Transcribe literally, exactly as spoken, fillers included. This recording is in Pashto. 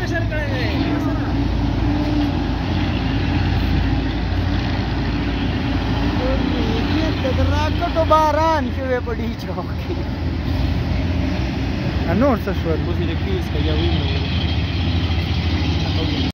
کشر کړی دی د راکټو باران شوی په ډي چوک کې نور څه شول اوس یې د کیوس که یا وینه